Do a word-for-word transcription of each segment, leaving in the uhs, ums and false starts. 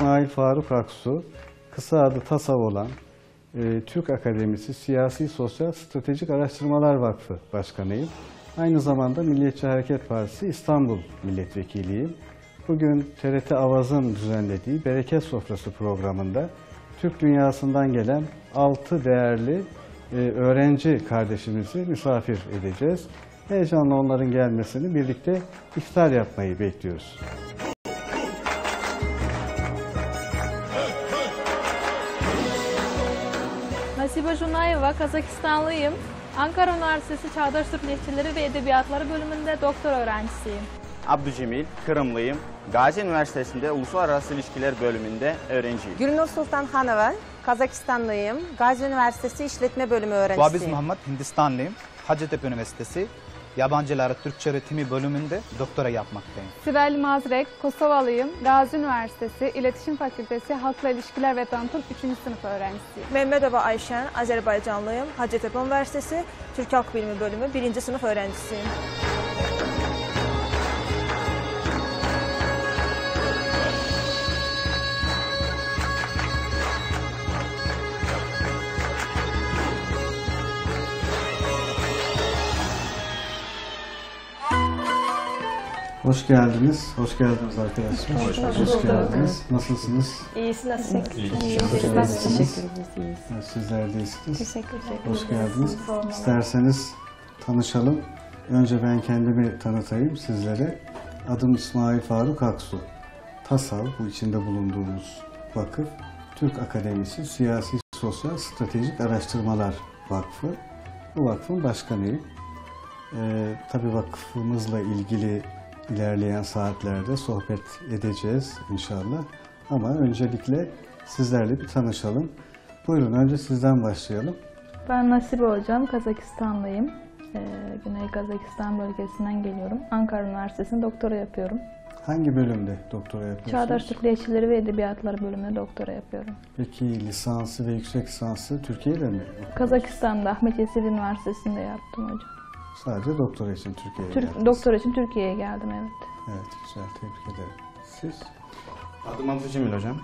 İsmail Faruk Aksu, kısa adı TASAV olan e, Türk Akademisi Siyasi Sosyal Stratejik Araştırmalar Vakfı Başkanıyım. Aynı zamanda Milliyetçi Hareket Partisi İstanbul Milletvekiliyim. Bugün T R T Avaz'ın düzenlediği Bereket Sofrası programında Türk dünyasından gelen altı değerli e, öğrenci kardeşimizi misafir edeceğiz. Heyecanla onların gelmesini, birlikte iftar yapmayı bekliyoruz. Nasibe Junayeva, Kazakistanlıyım. Ankara Üniversitesi Çağdaş Türk Lehçeleri ve Edebiyatları bölümünde doktor öğrencisiyim. Abdücemil, Kırımlıyım. Gazi Üniversitesi'nde Uluslararası İlişkiler bölümünde öğrenciyim. Gülnur Sultanhanova, Kazakistanlıyım. Gazi Üniversitesi İşletme Bölümü öğrencisiyim. Guabiz Muhammed, Hindistanlıyım. Hacettepe Üniversitesi Yabancılara Türkçe Öğretimi bölümünde doktora yapmaktayım. Sibel Mazrek, Kosovalıyım. Gazi Üniversitesi İletişim Fakültesi Halkla İlişkiler ve Tanıtım üçüncü sınıf öğrencisiyim. Mehmetova Ayşen, Azerbaycanlıyım. Hacettepe Üniversitesi Türk Halk Bilimi Bölümü birinci sınıf öğrencisiyim. Hoş geldiniz. Hoş geldiniz arkadaşlar. Hoş, hoş, hoş geldiniz. Nasılsınız? İyisi nasılsınız? İyisiniz. Sizler de iyisiniz. Teşekkür ederim. Hoş geldiniz. İsterseniz tanışalım. Önce ben kendimi tanıtayım sizlere. Adım İsmail Faruk Aksu. TASAV, bu içinde bulunduğumuz vakıf, Türk Akademisi Siyasi Sosyal Stratejik Araştırmalar Vakfı. Bu vakfın başkanıyım. Ee, tabii vakfımızla ilgili ilerleyen saatlerde sohbet edeceğiz inşallah. Ama öncelikle sizlerle bir tanışalım. Buyurun, önce sizden başlayalım. Ben Nasibe Hocam, Kazakistanlıyım. Ee, Güney Kazakistan bölgesinden geliyorum. Ankara Üniversitesi'nde doktora yapıyorum. Hangi bölümde doktora yapıyorsunuz? Çağdaş Türk Lehçeleri ve Edebiyatları bölümünde doktora yapıyorum. Peki lisansı ve yüksek lisansı Türkiye'de mi? Kazakistan'da Ahmet Yesevi Üniversitesi'nde yaptım hocam. Sadece doktora için Türkiye'ye Türk, geldiniz. doktora için Türkiye'ye geldim, evet. Evet, güzel, tebrik ederim. Siz? Adım Abdücemil hocam.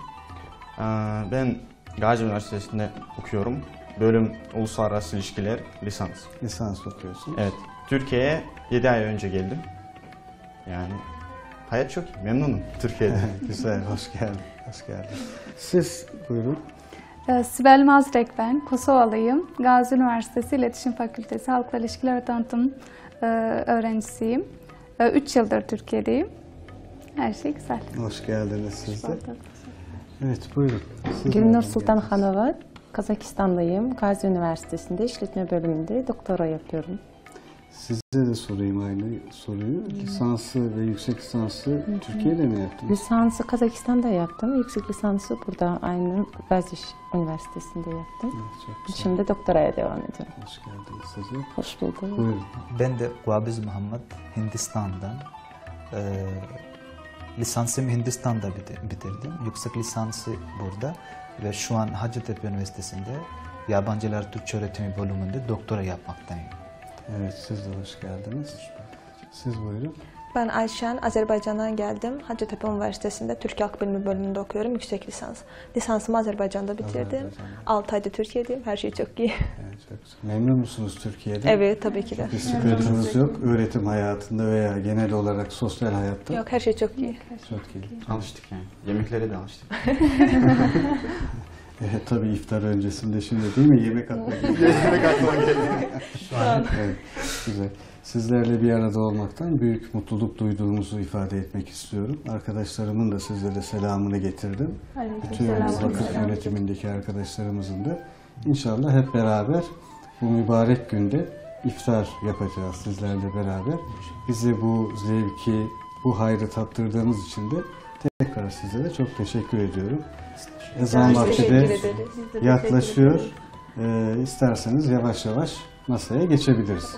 Ben Gazi Üniversitesi'nde okuyorum. Bölüm Uluslararası İlişkiler, lisans. Lisans okuyorsunuz. Evet. Türkiye'ye yedi ay önce geldim. Yani hayat çok iyi, memnunum Türkiye'de. Güzel, hoş geldin. Hoş geldin. Siz buyurun. Sibel Mazrek ben, Kosovalıyım. Gazi Üniversitesi İletişim Fakültesi Halkla İlişkiler ve Tanıtım öğrencisiyim. Üç yıldır Türkiye'deyim. Her şey güzel. Hoş geldiniz siz de. Evet, buyurun. Siz Gülnur Sultanhanova, Kazakistanlıyım. Gazi Üniversitesi'nde İşletme Bölümünde doktora yapıyorum. Size de sorayım aynı soruyu. Lisansı ve yüksek lisansı Türkiye'de mi yaptınız? Lisansı Kazakistan'da yaptım. Yüksek lisansı burada aynı Gazi Üniversitesi'nde yaptım. Evet, çok güzel. Şimdi doktoraya devam ediyorum. Hoş geldiniz size. Hoş bulduk. Buyurun. Ben de Guabiz Muhammed, Hindistan'dan. Ee, lisansımı Hindistan'da bitirdim. Yüksek lisansı burada. Ve şu an Hacettepe Üniversitesi'nde Yabancılar Türkçe Öğretimi bölümünde doktora yapmaktayım. Evet, siz de hoş geldiniz. Siz buyurun. Ben Ayşen, Azerbaycan'dan geldim. Hacettepe Üniversitesi'nde Türk Halk Bilimi Bölümünde okuyorum, yüksek lisans. Lisansımı Azerbaycan'da bitirdim. Azerbaycan'da. altı ayda Türkiye'deyim, her şey çok iyi. Evet, çok güzel. Memnun musunuz Türkiye'de? Evet, tabii ki de. Bir sıkıntınız yok öğretim hayatında veya genel olarak sosyal hayatta? Yok, her şey çok iyi. Çok iyi. Alıştık yani. Yemeklere de alıştık. Evet, tabii iftar öncesinde şimdi değil mi? Yemek atmak Yemek aklıma geldi. Şu an. Evet, güzel. Sizlerle bir arada olmaktan büyük mutluluk duyduğumuzu ifade etmek istiyorum. Arkadaşlarımın da sizlere selamını getirdim. Bütün vakıf yönetimindeki arkadaşlarımızın da. İnşallah hep beraber bu mübarek günde iftar yapacağız sizlerle beraber. Bize bu zevki, bu hayrı tattırdığınız için de tekrar size de çok teşekkür ediyorum. Ezan vakti de yaklaşıyor. Ee, isterseniz yavaş yavaş masaya geçebiliriz.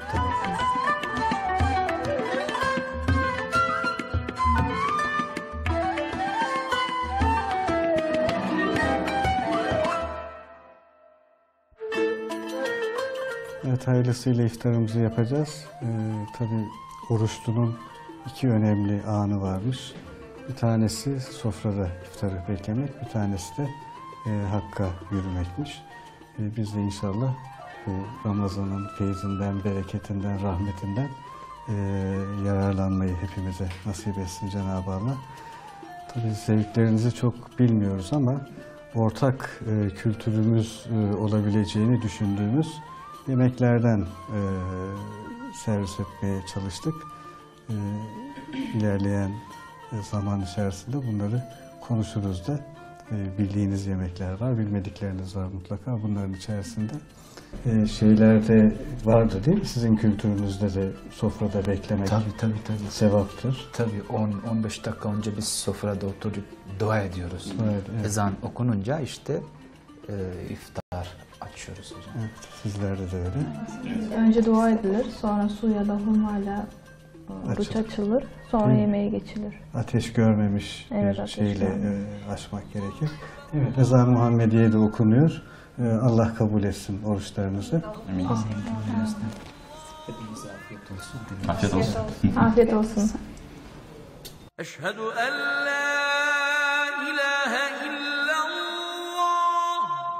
Evet, hayırlısıyla iftarımızı yapacağız. Ee, tabii oruçlunun iki önemli anı varmış. Bir tanesi sofrada iftarı beklemek, bir tanesi de e, Hakk'a yürümekmiş. E, biz de inşallah bu Ramazan'ın feyzinden, bereketinden, rahmetinden e, yararlanmayı hepimize nasip etsin Cenab-ı Allah. Tabii zevklerinizi çok bilmiyoruz ama ortak e, kültürümüz e, olabileceğini düşündüğümüz yemeklerden e, servis etmeye çalıştık. E, ilerleyen zaman içerisinde bunları konuşuruz da. E, bildiğiniz yemekler var, bilmedikleriniz var mutlaka bunların içerisinde. E, şeylerde vardı değil mi? Sizin kültürünüzde de sofrada beklemek Tabii tabii tabii. sevaptır. Tabii on on beş dakika önce biz sofrada oturup dua ediyoruz. Evet, evet. Ezan okununca işte e, iftar açıyoruz hocam. Evet, sizlerde de öyle. Önce dua edilir, sonra su ya da hurmayla oruç Açılır. açılır, sonra Hı. yemeğe geçilir. Ateş görmemiş Evet, bir ateş şeyle görmemiş. e, açmak gerekir. Evet, ezan-ı Muhammediye de okunuyor. E, Allah kabul etsin oruçlarınızı. Afiyet olsun. Afiyet olsun. أشهد أن لا إله إلا الله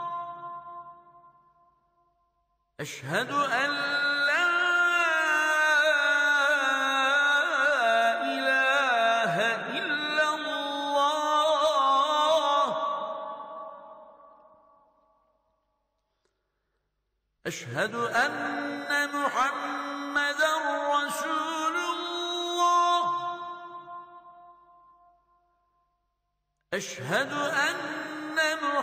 أشهد أن لا إله إلا الله أشهد أن محمدا رسول الله أشهد أن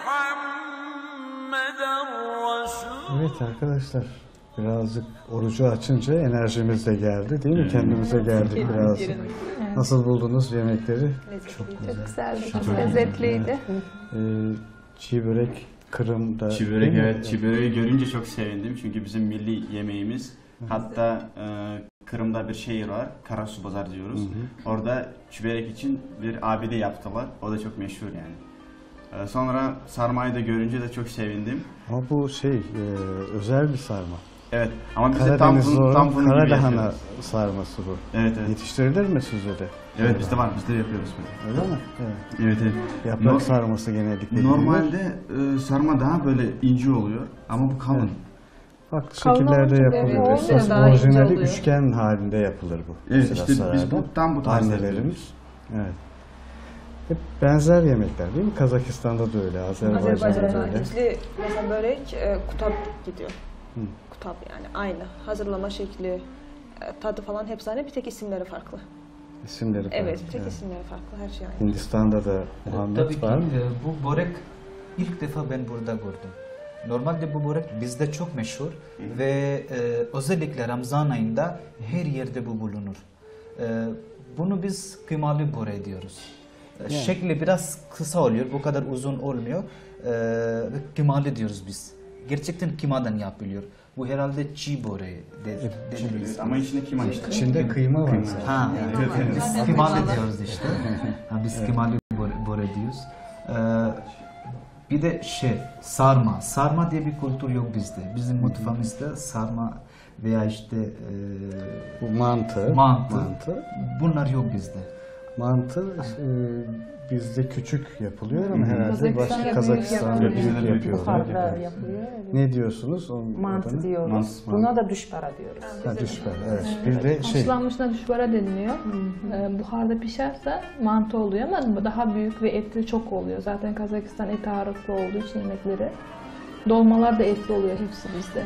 محمدا رسول Evet arkadaşlar, birazcık orucu açınca enerjimiz de geldi değil mi? Kendimize geldik biraz. Nasıl buldunuz yemekleri? Çok güzeldi, çok lezzetliydi. E, çiğ börek, kırım da... Çiğ börek, evet. Çiğ böreği görünce çok sevindim. Çünkü bizim milli yemeğimiz. Hatta e, Kırım'da bir şehir var. Karasu Bazar diyoruz. Hı hı. Orada çiğ börek için bir abide yaptılar. O da çok meşhur yani. E, sonra sarmayı da görünce de çok sevindim. Ama bu şey, e, özel bir sarma. Evet. Ama biz de tam Karadeniz'de bunu, tam bunun gibi Karadahana yapıyoruz. sarması bu. Evet, evet. Yetiştirilir mi sizde de? Evet, bizde var. Bizde yapıyoruz böyle. Öyle mi? Evet. Evet, evet. Yaprak No- sarması genellikle. Normalde e, sarma daha böyle ince oluyor. Ama bu kalın. Evet. Farklı Kalın şekillerde olunca yapılıyor. böyle Esas daha ince orijinali oluyor. üçgen halinde yapılır bu. Evet, Sıra işte biz sırada. bu- tam bu tarzda Annelerimiz. Evet. Hep benzer yemekler değil mi? Kazakistan'da da öyle, Azerbaycan'da da Azerbaycan'da öyle. içli mesela börek e, kutap gidiyor. Hı. Kutap yani aynı. Hazırlama şekli, e, tadı falan hepsi aynı. Bir tek isimleri farklı. İsimleri farklı. Evet, bir tek isimleri farklı. Her şey aynı. Hindistan'da da Muhammed Tabii ki var mı? e, bu börek ilk defa ben burada gördüm. Normalde bu börek bizde çok meşhur ve e, özellikle Ramazan ayında her yerde bu bulunur. E, bunu biz kıymalı börek diyoruz. E, Şekli biraz kısa oluyor, bu kadar uzun olmuyor. E, ve kıymalı diyoruz biz. Gerçekten kıymadan yapılıyor. Bu herhalde çiğ böreği de, dediniz. Ama içinde kıyma işte. İçinde kıyma var. Ha, biz kıymalı diyoruz işte. Ha, biz kıymalı böre- börek diyoruz. Ee, bir de şey, sarma. Sarma diye bir kültür yok bizde. Bizim mutfağımızda sarma veya işte e, Bu mantı. mantı, Mantı. bunlar yok bizde. Mantı e, bizde küçük yapılıyor ama herhalde Kazakistan'da başka büyük Kazakistan'da yapılıyor. büyük yapıyorlar. Buharda Evet. yapılıyor. Evet. Ne diyorsunuz? Onun Mantı adına? diyoruz. Mantı. Buna da düşbara diyoruz. Ha, düşber, evet. Bir de şey, Haşlanmışına düşbara deniliyor. Ee, buharda pişerse mantı oluyor ama daha büyük ve etli çok oluyor. Zaten Kazakistan eti ağırlıklı olduğu için yemekleri. Dolmalar da etli oluyor hepsi bizde.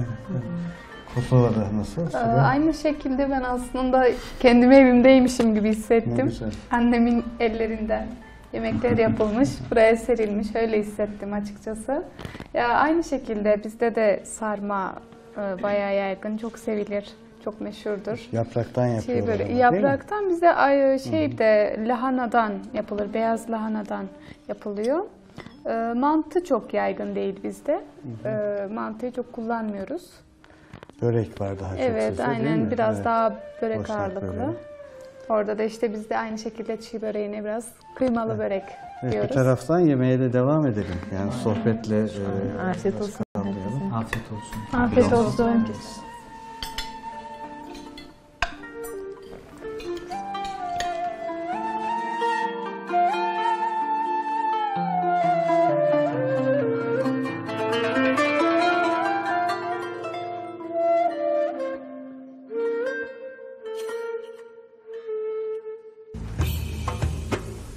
Kosova'da nasıl? Ee, Sıra? Aynı şekilde ben aslında kendimi evimdeymişim gibi Ne hissettim. güzel. Annemin ellerinden yemekler yapılmış, buraya serilmiş. Öyle hissettim açıkçası. Ya aynı şekilde bizde de sarma e, bayağı yaygın, çok sevilir, çok meşhurdur. Yapraktan Şey yapıyorlar. böyle ama, değil mi? yapraktan bize ay- şey de lahanadan yapılır, beyaz lahanadan yapılıyor. E, mantı çok yaygın değil bizde. E, mantıyı çok kullanmıyoruz. Börek var daha çok Evet, sizde, değil aynen mi? biraz Evet. daha börek Boşnak ağırlıklı. böreği. Orada da işte biz de aynı şekilde çiğ böreğine biraz kıymalı börek Evet, diyoruz. bir taraftan yemeğe de devam edelim. Yani sohbetle e, Afiyet olsun. kalmayalım. Afiyet olsun. Afiyet olsun.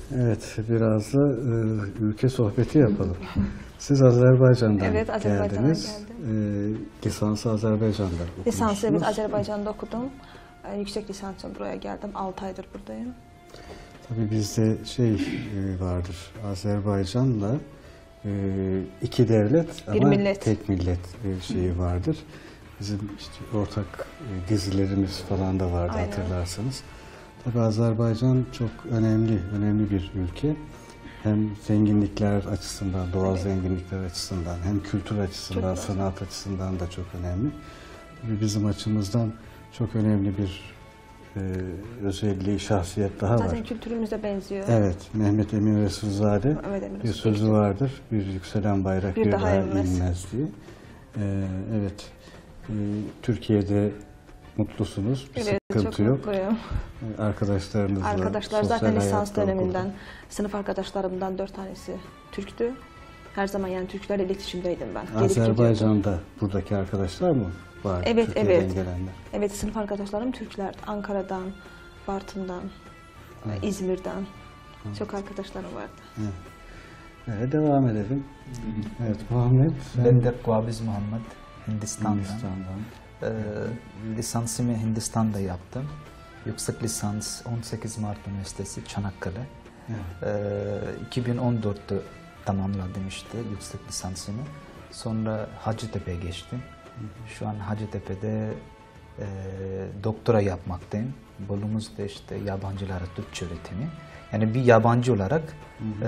Evet, biraz da e, ülke sohbeti yapalım. Siz Azerbaycan'dan Evet, Azerbaycan'a geldiniz. E, lisansı Azerbaycan'da okumuşsunuz. Lisansı evet Azerbaycan'da okudum. E, yüksek lisans için buraya geldim. altı aydır buradayım. Tabii bizde şey e, vardır, Azerbaycan'la e, iki devlet Bir ama millet. tek millet e, şeyi vardır. Bizim işte ortak e, dizilerimiz falan da vardı Aynen. hatırlarsanız. Tabii Azerbaycan çok önemli, önemli bir ülke. Hem zenginlikler açısından, doğal Evet. zenginlikler açısından, hem kültür açısından, Çok sanat açısından da çok önemli. Tabii bizim açımızdan çok önemli bir e, özelliği, şahsiyet daha Zaten var. kültürümüze benziyor. Evet, Mehmet Emin Resulzade Evet, Emin bir Resulzade. sözü vardır. Bir yükselen bayrak bir, Bir daha, daha inmez. inmez. diye. Ee, evet, ee, Türkiye'de mutlusunuz, bir Evet, sıkıntı çok yok. mutluyum. Ee, Arkadaşlarınızla Arkadaşlar sosyal zaten lisans hayatta döneminden, okulda. sınıf arkadaşlarımdan dört tanesi Türktü. Her zaman yani Türklerle iletişimdeydim ben. Gelip gidiyordum. Azerbaycan'da buradaki arkadaşlar mı var? Evet, Türkiye'den evet. gelenler. Evet, sınıf arkadaşlarım Türkler. Ankara'dan, Bartın'dan, İzmir'den. Çok arkadaşlarım vardı. Evet. Evet, devam edelim. Evet, Muhammed, sen Ben de Qabiz Muhammed, Hindistan'dan. Hindistan'dan. Ee, lisansımı Hindistan'da yaptım. Yüksek lisans on sekiz Mart Üniversitesi Çanakkale. Ee, iki bin on dörtte tamamladım işte yüksek lisansımı. Sonra Hacettepe'ye geçtim. Şu an Hacettepe'de e, doktora yapmaktayım. Bölümümüz de işte yabancılara Türkçe öğretimi. Yani bir yabancı olarak e,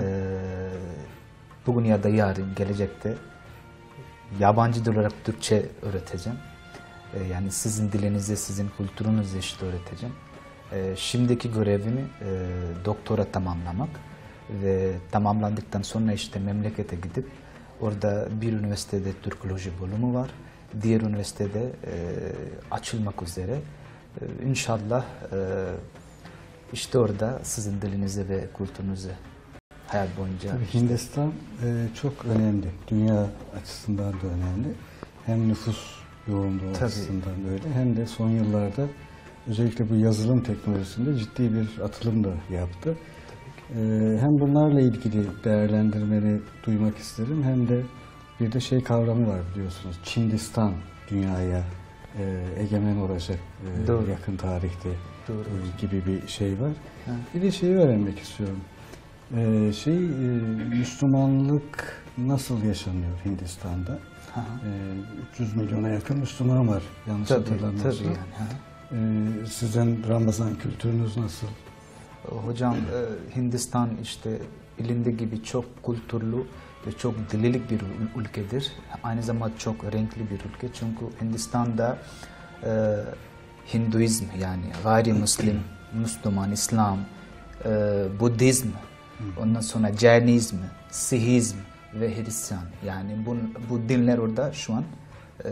bugün ya da yarın gelecekte yabancı dil olarak Türkçe öğreteceğim. E, yani sizin dilinizi, sizin kültürünüzü işte öğreteceğim. E, şimdiki görevimi e, doktora tamamlamak ve tamamlandıktan sonra işte memlekete gidip orada bir üniversitede Türkoloji bölümü var. Diğer üniversitede e, açılmak üzere. E, İnşallah e, işte orada sizin dilinizi ve kültürünüzü hayat boyunca... Tabii işte, Hindistan e, çok önemli. Dünya açısından da önemli. Hem nüfus yoğunluğu Tabii. açısından öyle hem de son yıllarda özellikle bu yazılım teknolojisinde ciddi bir atılım da yaptı. E, hem bunlarla ilgili değerlendirmeni duymak isterim hem de bir de şey kavramı var biliyorsunuz. Çindistan dünyaya e, egemen olacak e, Doğru. yakın tarihte Doğru. e, gibi bir şey var. Ha. Bir de şeyi öğrenmek istiyorum. Ee, şey e, Müslümanlık nasıl yaşanıyor Hindistan'da? Aha. Ee, üç yüz milyona yakın Müslüman var yanlış Tabii, hatırlamıyorsam. tabii yani. ha. Ee, sizin Ramazan kültürünüz nasıl? Hocam e, Hindistan işte bilindiği gibi çok kültürlü ve çok dililik bir ül- ülkedir. Aynı zamanda çok renkli bir ülke. Çünkü Hindistan'da e, Hinduizm yani gayrimüslim, Müslüman, İslam, e, Budizm, ondan sonra Jainizm, Sihizm ve Hristiyan. Yani bu, bu dinler orada şu an e,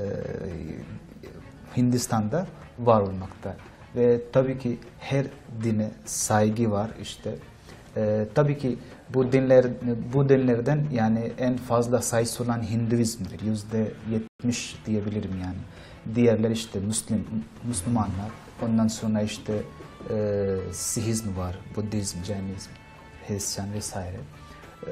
Hindistan'da var olmakta. Ve tabii ki her dine saygı var işte. Ee, tabii ki bu dinler bu dinlerden yani en fazla sayısı olan Hinduizm'dir. Yüzde yetmiş diyebilirim yani. Diğerler işte Müslüm, Müslümanlar. Ondan sonra işte e, Sihizm var, Budizm, Jainizm, Hristiyan vesaire. Ee,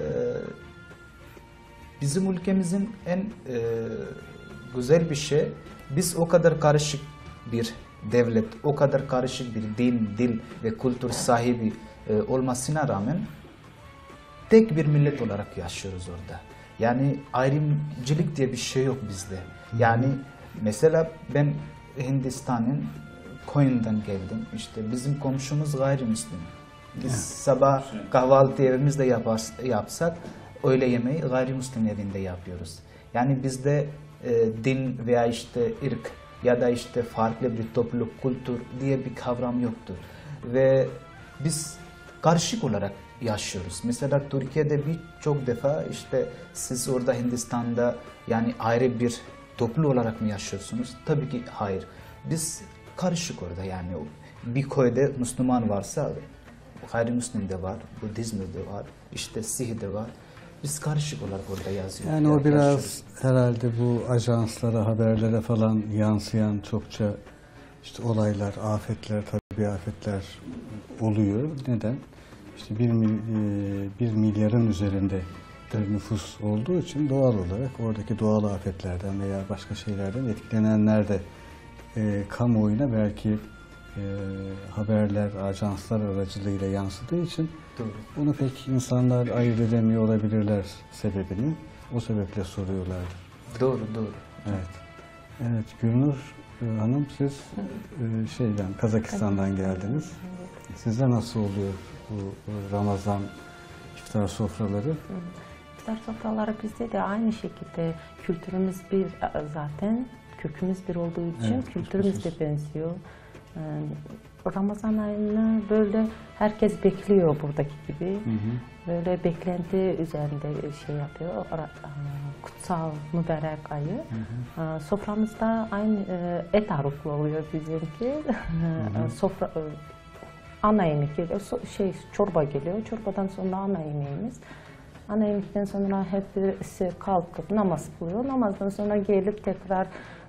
bizim ülkemizin en e, güzel bir şey, biz o kadar karışık bir devlet, o kadar karışık bir din, dil ve kültür sahibi e, olmasına rağmen tek bir millet olarak yaşıyoruz orada. Yani ayrımcılık diye bir şey yok bizde. Yani mesela ben Hindistan'ın Koyun'dan geldim. İşte bizim komşumuz gayrimüslim. Biz sabah kahvaltı evimizde yapars, yapsak öğle yemeği gayrimüslim evinde yapıyoruz. Yani bizde e, din veya işte ırk ya da işte farklı bir topluluk, kültür diye bir kavram yoktur. Ve biz karışık olarak yaşıyoruz. Mesela Türkiye'de birçok defa işte siz orada Hindistan'da yani ayrı bir topluluk olarak mı yaşıyorsunuz? Tabii ki hayır. Biz karışık orada yani. Bir köyde Müslüman varsa gayrimüslim de var, Budizm de var, işte Sih de var. Biz karışık olarak orada yazıyoruz. Yani o biraz herhalde bu ajanslara, haberlere falan yansıyan çokça işte olaylar, afetler, tabii afetler oluyor. Neden? işte bir, mil, e, bir milyarın üzerinde bir nüfus olduğu için doğal olarak oradaki doğal afetlerden veya başka şeylerden etkilenenler de e, kamuoyuna belki e, haberler, ajanslar aracılığıyla yansıdığı için Doğru. bunu pek insanlar ayırt edemiyor olabilirler sebebini. O sebeple soruyorlardı. Doğru, doğru. Evet. Evet, Gülnur e, Hanım siz e, şeyden, Kazakistan'dan geldiniz. Sizde nasıl oluyor bu, bu Ramazan iftar sofraları? İftar sofraları bizde de aynı şekilde kültürümüz bir zaten, kökümüz bir olduğu için Evet, kültürümüz de kuşkusuz. benziyor. Ee, Ramazan ayını böyle herkes bekliyor buradaki gibi. Hı hı. Böyle beklenti üzerinde şey yapıyor. Kutsal mübarek ayı. Hı hı. Soframızda aynı et ağırlıklı oluyor bizimki. Hı hı. Sofra ana yemek geliyor. Şey çorba geliyor. Çorbadan sonra ana yemeğimiz. Ana yemekten sonra hepsi kalkıp namaz kılıyor. Namazdan sonra gelip tekrar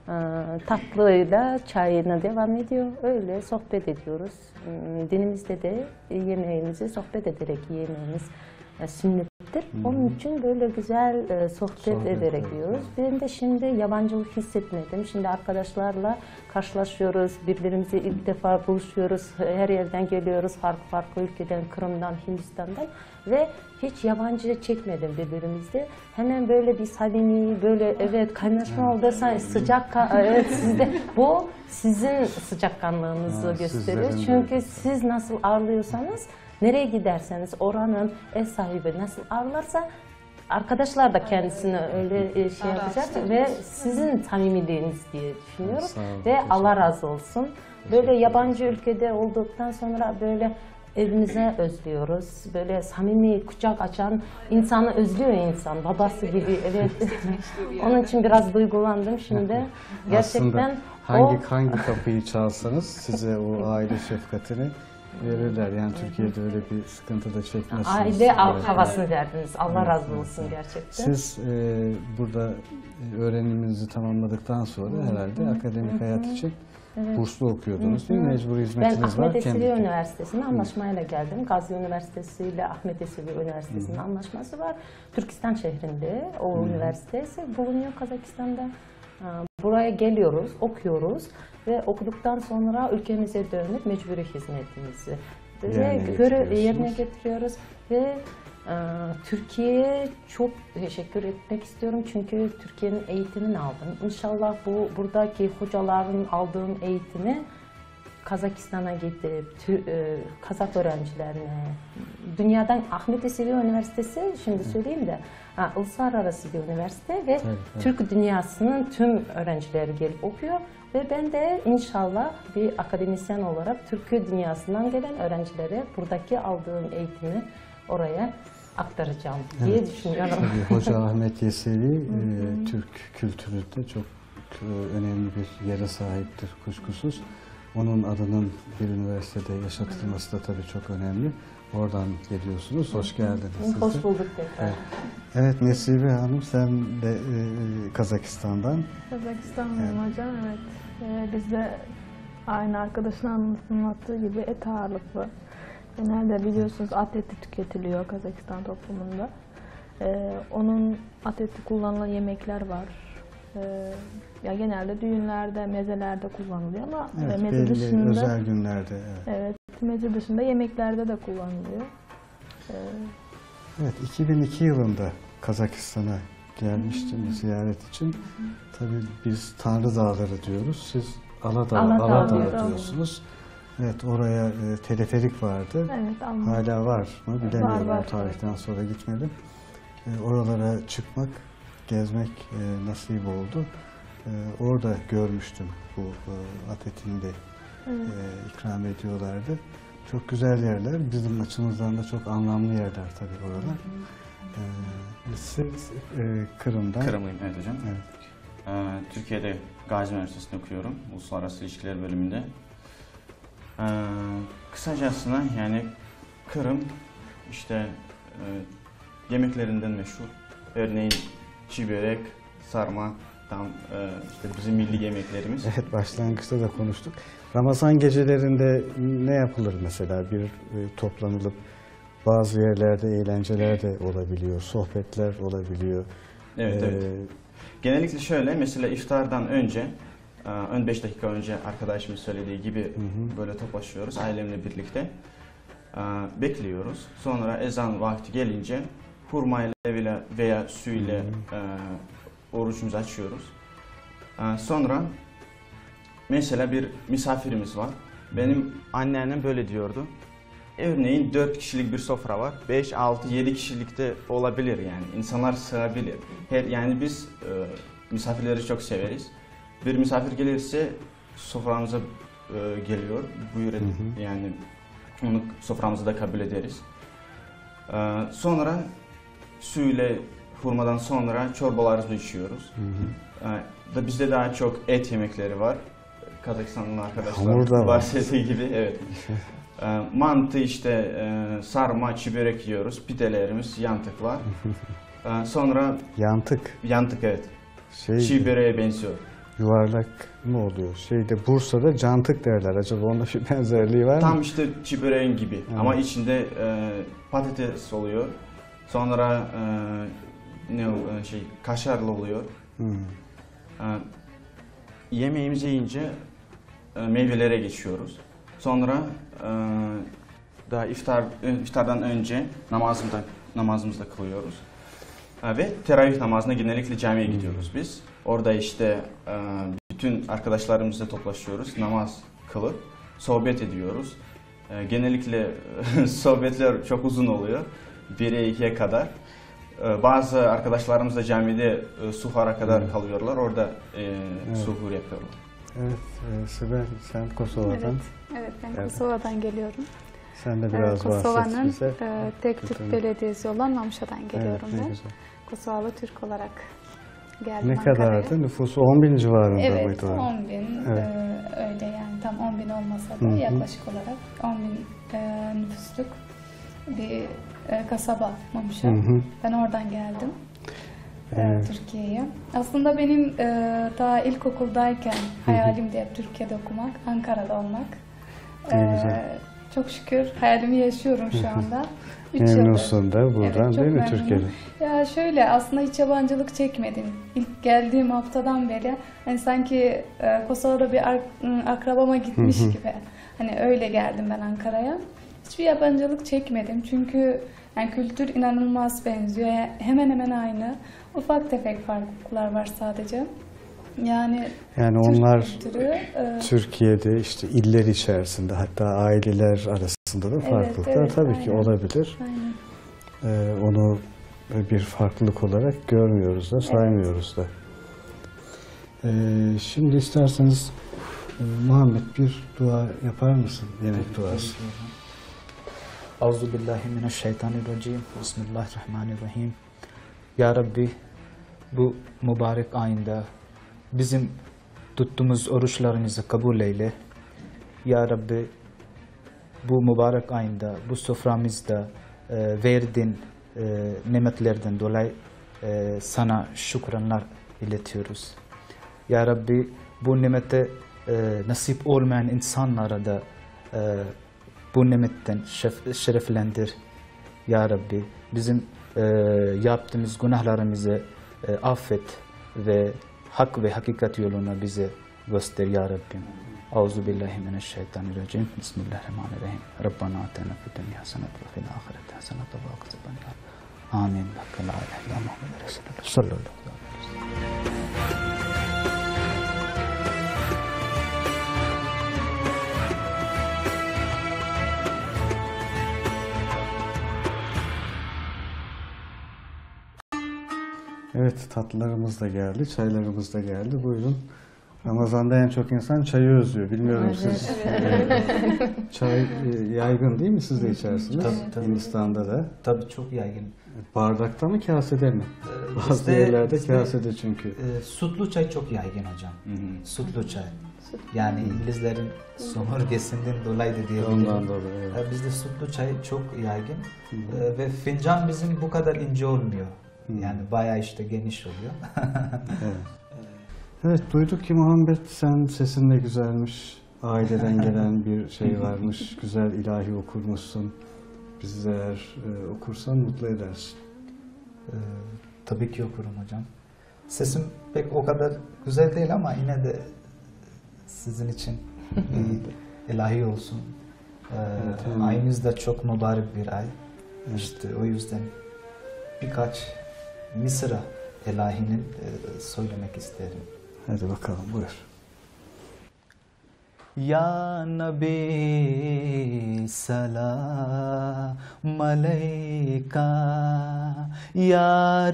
e, tatlıyla çayına devam ediyor. Öyle sohbet ediyoruz. Dinimizde de yemeğimizi sohbet ederek yemeğimiz e, sünnettir. Hmm. Onun için böyle güzel e, sohbet, Sohbet, ederek evet. yiyoruz. Ben de şimdi yabancılık hissetmedim. Şimdi arkadaşlarla karşılaşıyoruz. Birbirimizi ilk defa buluşuyoruz. Her yerden geliyoruz. Farklı farklı ülkeden, Kırım'dan, Hindistan'dan ve hiç yabancı çekmedim birbirimizde. Hemen böyle bir samimi, böyle evet kaynaşma oldu. Sıcak, evet sizde. Bu sizin sıcakkanlığınızı Evet, gösteriyor. sizlerin de. Çünkü siz nasıl ağırlıyorsanız, nereye giderseniz oranın ev sahibi nasıl ağırlarsa arkadaşlar da kendisini öyle şey yapacak ve sizin samimiliğiniz diye düşünüyorum. Sağ olun, Ve teşekkür Allah razı olsun. Böyle yabancı ülkede olduktan sonra böyle evimize özlüyoruz. Böyle samimi, kucak açan insanı özlüyor insan. Babası gibi. Evet. Onun için biraz duygulandım şimdi. Gerçekten Aslında hangi o hangi kapıyı çalsanız size o aile şefkatini verirler. Yani Türkiye'de öyle bir sıkıntı da çekmezsiniz. aile Evet. havasını verdiniz. Allah Evet, razı evet, olsun evet. gerçekten. Siz e, burada e, öğreniminizi tamamladıktan sonra herhalde akademik hayat için Evet. burslu okuyordunuz değil mi? Mecburi Ben hizmetiniz var. Ahmet Yesevi Kendi- Üniversitesi'ne anlaşmayla geldim. Gazi Üniversitesi ile Ahmet Yesevi Üniversitesi'nin anlaşması var. Türkistan şehrinde o üniversitesi bulunuyor Kazakistan'da. Buraya geliyoruz, okuyoruz ve okuduktan sonra ülkemize dönüp mecburi hizmetimizi Yerine ve göre getiriyorsunuz. yerine getiriyoruz ve e, Türkiye'ye çok teşekkür etmek istiyorum çünkü Türkiye'nin eğitimini aldım. İnşallah bu buradaki hocaların aldığım eğitimi Kazakistan'a gidip Tü- e, Kazak öğrencilerine, dünyadan Ahmet Yesevi Üniversitesi, şimdi söyleyeyim de, ha, uluslararası bir üniversite ve Evet, evet. Türk dünyasının tüm öğrencileri gelip okuyor ve ben de inşallah bir akademisyen olarak Türkiye dünyasından gelen öğrencilere buradaki aldığım eğitimi oraya aktaracağım diye Evet. düşünüyorum. Tabii Hoca Ahmet Yesevi e, Türk kültüründe çok e, önemli bir yere sahiptir kuşkusuz. Onun adının bir üniversitede yaşatılması da tabii çok önemli. Oradan geliyorsunuz. Hoş geldiniz. siz de. Hoş bulduk tekrar. Evet, evet Nesibe Hanım sen de e, Kazakistan'dan. Kazakistanlıyım hocam, evet. Ee, biz de aynı arkadaşın anlattığı gibi et ağırlıklı. Genelde biliyorsunuz at eti tüketiliyor Kazakistan toplumunda. Ee, onun at eti kullanılan yemekler var. Ee, ya genelde düğünlerde, mezelerde kullanılıyor ama Evet, meze belli dışında, özel günlerde. Evet. evet, meze dışında yemeklerde de kullanılıyor. Ee, Evet, iki bin iki yılında Kazakistan'a gelmiştim ziyaret için. Tabii biz Tanrı Dağları diyoruz. Siz Aladağ, Aladağ Aladağ diyoruz. diyorsunuz. Evet, oraya e, teleferik vardı. evet, ama Hala var mı bilemiyorum, Var, var. o tarihten sonra gitmedim. E, oralara çıkmak, gezmek e, nasip oldu. E, orada görmüştüm bu e, at etini de evet. e, ikram ediyorlardı. Çok güzel yerler. Bizim açımızdan da çok anlamlı yerler tabii oralar. E, siz e, Kırım'dan. Kırımlıyım, evet hocam. Evet. Ee, Türkiye'de Gazi Üniversitesi'nde okuyorum. Uluslararası İlişkiler bölümünde. Ee, kısacasına yani Kırım işte e, yemeklerinden meşhur. Örneğin çiğ börek, sarma, tam e, işte bizim milli yemeklerimiz. Evet, başlangıçta da konuştuk. Ramazan gecelerinde ne yapılır mesela? Bir e, toplanılıp bazı yerlerde eğlenceler de olabiliyor, sohbetler olabiliyor. Evet, Ee, evet. Genellikle şöyle, mesela iftardan önce, ön beş dakika önce arkadaşımız söylediği gibi hı hı. böyle toplaşıyoruz ailemle birlikte. Bekliyoruz. Sonra ezan vakti gelince hurmayla veya, veya suyla e, orucumuzu açıyoruz. E, sonra mesela bir misafirimiz var. Benim anneannem böyle diyordu. Örneğin dört kişilik bir sofra var. beş, altı, yedi kişilik de olabilir yani. İnsanlar sığabilir. Her, yani biz e, misafirleri çok severiz. Bir misafir gelirse soframıza e, geliyor. Buyur edin. Hı hı. Yani onu soframızda da kabul ederiz. E, sonra suyla, hurmadan sonra çorbalarımızı içiyoruz. Hı hı. E, da bizde daha çok et yemekleri var. Kazakistanlı arkadaşlar bahsettiği gibi, evet. E, mantı işte, e, sarma, çiğ börek yiyoruz. Pidelerimiz, yantık var. E, sonra yantık. Yantık, evet. Şey, çiğ böreğe benziyor. Yuvarlak mı oluyor? Şeyde Bursa'da cantık derler. Acaba onda bir benzerliği var mı? Tam işte çiğ böreğin gibi. Evet. Ama içinde e, patates oluyor. Sonra e, ne o şey kaşarlı oluyor. Hmm. E, yemeğimizi yiyince e, meyvelere geçiyoruz. Sonra e, daha iftar iftardan önce namazımızda namazımızda kılıyoruz. E, ve teravih namazına genellikle camiye gidiyoruz hmm. biz. Orada işte e, bütün arkadaşlarımızla toplaşıyoruz. Namaz kılıp sohbet ediyoruz. E, genellikle sohbetler çok uzun oluyor. bire ikiye kadar. E, bazı arkadaşlarımız da camide e, suhara kadar hmm. kalıyorlar. Orada e, evet. suhur yapıyorlar. Evet, e, Sibel sen Kosova'dan. Evet, evet ben evet. Kosova'dan geliyorum. Sen de biraz ee, Kosova'nın bize. e, tek tük belediyesi olan Mamşa'dan geliyorum evet, ben. Güzel. Kosovalı Türk olarak geldim Ne Ankara'ya. kadardı? Nüfusu on bin civarında evet, mıydı? Evet, on bin. Evet. E, öyle yani tam on bin olmasa da Hı-hı. yaklaşık olarak on bin e, nüfusluk bir e, kasaba Mamşa. Hı-hı. Ben oradan geldim. Evet. Türkiye'ye. Aslında benim e, daha ilkokuldayken hayalim de hep Türkiye'de okumak, Ankara'da olmak. E, çok şükür hayalimi yaşıyorum şu anda. Memnunsun da buradan evet, değil mi Türkiye'de? Ya şöyle aslında hiç yabancılık çekmedim. İlk geldiğim haftadan beri hani sanki e, Kosova'da bir ar akrabama gitmiş gibi. Hani öyle geldim ben Ankara'ya. Hiçbir yabancılık çekmedim çünkü yani kültür inanılmaz benziyor. Hemen hemen aynı. Ufak tefek farklılıklar var sadece. Yani, yani onlar kültürü, e, Türkiye'de işte iller içerisinde hatta aileler arasında da farklılıklar evet, evet, tabii aynen. ki olabilir. Aynen. Ee, onu bir farklılık olarak görmüyoruz da saymıyoruz evet. da. Ee, şimdi isterseniz e, Muhammed bir dua yapar mısın? Yemek duası. Euzubillahimineşşeytanirracim. Bismillahirrahmanirrahim. Ya Rabbi, bu mübarek ayında bizim tuttuğumuz oruçlarımızı kabul eyle. Ya Rabbi, bu mübarek ayında, bu soframızda e, verdiğin e, nimetlerden dolayı e, sana şükranlar iletiyoruz. Ya Rabbi, bu nimete e, nasip olmayan insanlara da e, bu nimetten şeref, şereflendir. Ya Rabbi, bizim e, yaptığımız günahlarımızı e, affet ve hak ve hakikat yoluna bize göster ya Rabbim. Euzubillahimineşşeytanirracim. Bismillahirrahmanirrahim. Rabbana atena fid dunya haseneten ve fil ahireti haseneten ve qina azaban. Amin. Hakkı la ilahe illa Muhammed Resulullah sallallahu aleyhi ve sellem. Evet, tatlılarımız da geldi, çaylarımız da geldi. Buyurun. Ramazan'da en çok insan çayı özlüyor. Bilmiyorum evet, siz. Evet. Çay yaygın değil mi? Siz de içersiniz. Tabii, tabii. Hindistan'da da. Tabii çok yaygın. Bardakta mı, kasede mi? Ee, Bazı işte, yerlerde işte, kasede çünkü. E, sütlü çay çok yaygın hocam. Hı-hı. Sütlü çay. Yani İngilizlerin sömürgesinden dolayı da diyebilirim. Ondan dolayı. Evet. Bizde sütlü çay çok yaygın. E, ve fincan bizim bu kadar ince olmuyor. Yani bayağı işte geniş oluyor. Evet. Evet, duyduk ki Muhammed sen sesin de güzelmiş. Aileden gelen bir şey varmış. Güzel ilahi okurmuşsun. bizi eğer e, okursan mutlu edersin. Ee, tabii ki okurum hocam. Sesim pek o kadar güzel değil ama yine de sizin için bir ilahi olsun. Ee, Evet, evet. ayınız da çok mübarek bir ay. İşte o yüzden birkaç Mısra ilahinin e, söylemek isterim. Hadi bakalım, buyur. Ya Nabi salam aleyka, Ya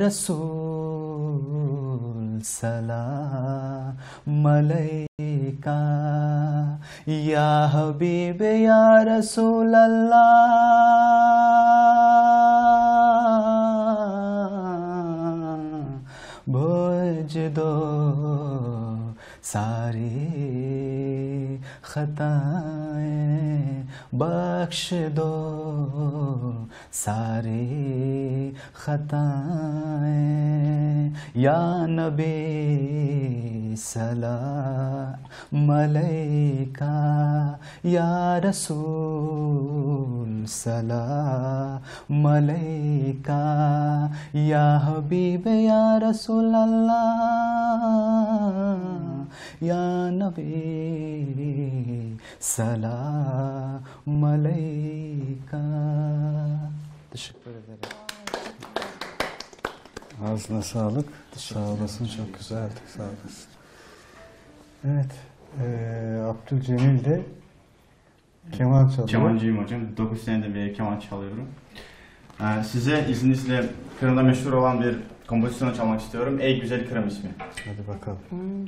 Resul salam aleyka, Ya Habibe Ya Resulallah, boj do सारी खताएं बख्श दो, सारी खताएं या नबी सलाम अलैका, या रसूल सलाम अलैका, या हबीब या रसूल अल्लाह, Ya Nabi salam aleyka. Teşekkür ederim. Ağzına sağlık. Sağ olasın, çok güzeldi. Sağ olasın. Evet. E, Abdülcemil de keman çalıyor. Kemancıyım hocam. dokuz senedir beri keman çalıyorum. Ee, size izninizle Kırım'da meşhur olan bir kompozisyonu çalmak istiyorum. Ey Güzel Kırım ismi. Hadi bakalım. Hmm.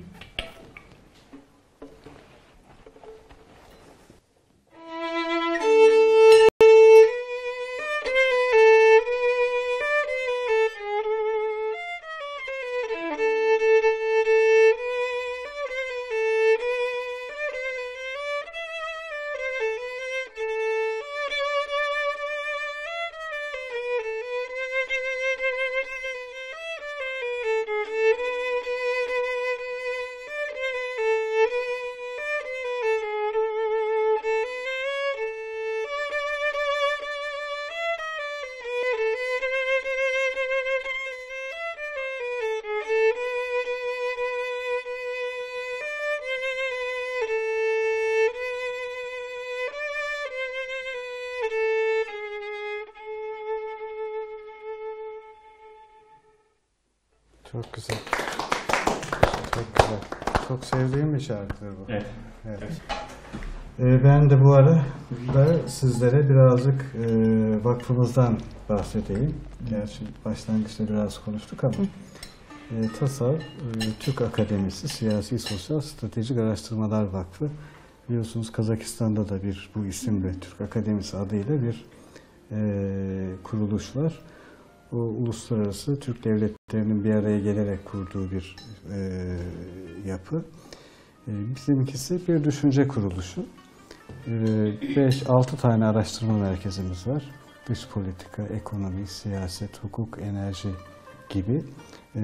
Çok güzel. Çok güzel. Çok sevdiğim bir şarkıdır bu. Evet. Evet. Ee, ben de bu arada sizlere birazcık e, vakfımızdan bahsedeyim. Gerçi başlangıçta biraz konuştuk ama e, TASAV, e, Türk Akademisi Siyasi Sosyal Stratejik Araştırmalar Vakfı. Biliyorsunuz Kazakistan'da da bir bu isimle Türk Akademisi adıyla bir e, kuruluş var. O uluslararası Türk devletlerinin bir araya gelerek kurduğu bir e, yapı. E, bizimkisi bir düşünce kuruluşu. beş altı tane araştırma merkezimiz var. Dış politika, ekonomi, siyaset, hukuk, enerji gibi e,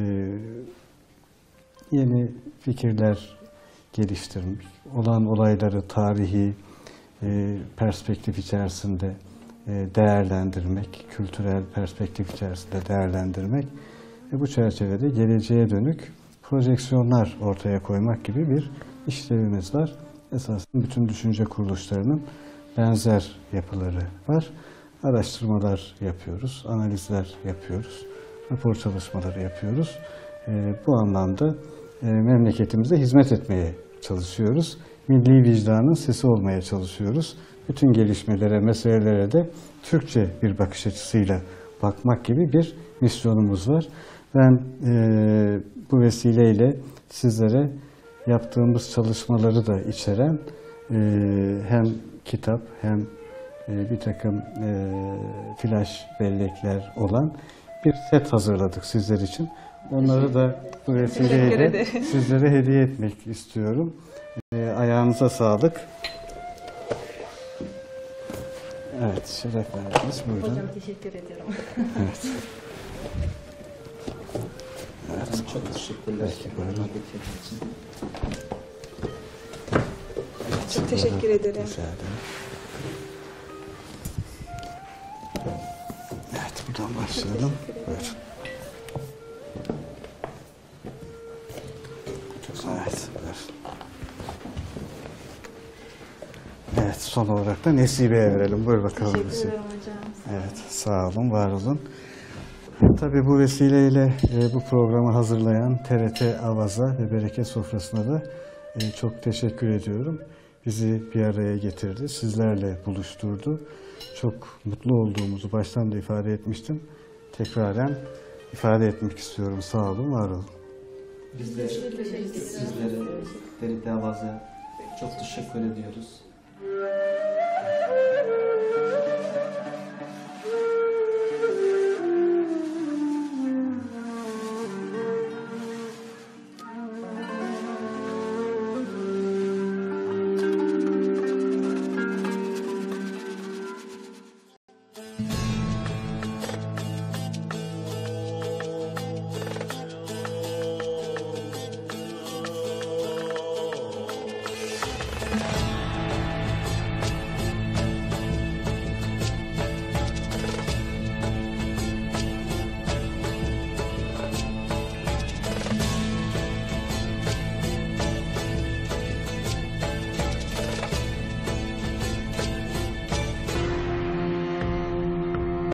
yeni fikirler geliştirmiş. Olan olayları tarihi e, perspektif içerisinde değerlendirmek, kültürel perspektif içerisinde değerlendirmek ve bu çerçevede geleceğe dönük projeksiyonlar ortaya koymak gibi bir işlevimiz var. Esasen bütün düşünce kuruluşlarının benzer yapıları var. Araştırmalar yapıyoruz, analizler yapıyoruz, rapor çalışmaları yapıyoruz. Bu anlamda memleketimize hizmet etmeye çalışıyoruz. Milli vicdanın sesi olmaya çalışıyoruz. Bütün gelişmelere, meselelere de Türkçe bir bakış açısıyla bakmak gibi bir misyonumuz var. Ben e, bu vesileyle sizlere yaptığımız çalışmaları da içeren e, hem kitap hem e, bir takım e, flash bellekler olan bir set hazırladık sizler için. Onları da bu vesileyle sizlere hediye etmek istiyorum. E, ayağınıza sağlık. Evet, şeref verdiniz. Buyurun. Hocam teşekkür ediyorum. Evet. Evet. Çok teşekkürler. Peki, buyurun. Çok teşekkür ederim. Rica ederim. Buradan başlayalım. Buyurun. Evet, buyurun. Evet, son olarak da Nesibe'ye verelim. Buyur bakalım. Teşekkür ederim hocam. Evet, sağ olun, var olun. Tabii bu vesileyle e, bu programı hazırlayan T R T Avaz'a ve Bereket Sofrası'na da e, çok teşekkür ediyorum. Bizi bir araya getirdi, sizlerle buluşturdu. Çok mutlu olduğumuzu baştan da ifade etmiştim. Tekraren ifade etmek istiyorum. Sağ olun, var olun. Biz de sizlere, T R T Avaz'a çok teşekkür ediyoruz.